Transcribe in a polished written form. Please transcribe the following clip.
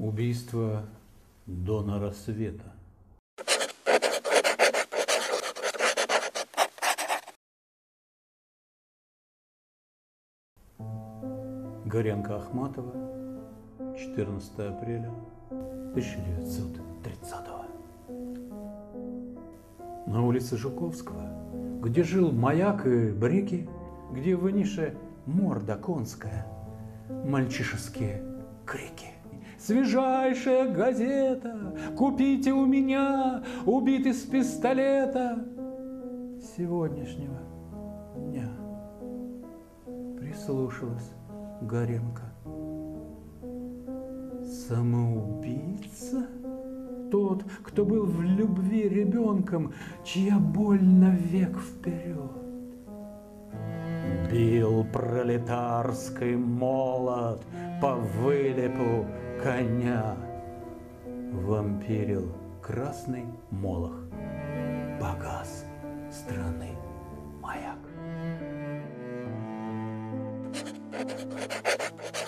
Убийство донора света. Горенко Ахматова, 14 апреля 1930 года. На улице Жуковского, где жил маяк и брики, где в нише морда конская, мальчишеские крики. Свежайшая газета, купите у меня, убит из пистолета сегодняшнего дня. Прислушалась Горенко. Самоубийца? Тот, кто был в любви ребенком, чья боль навек вперед. Бил пролетарский молот по вылепу коня. Вампирил красный молох, погас страны маяк.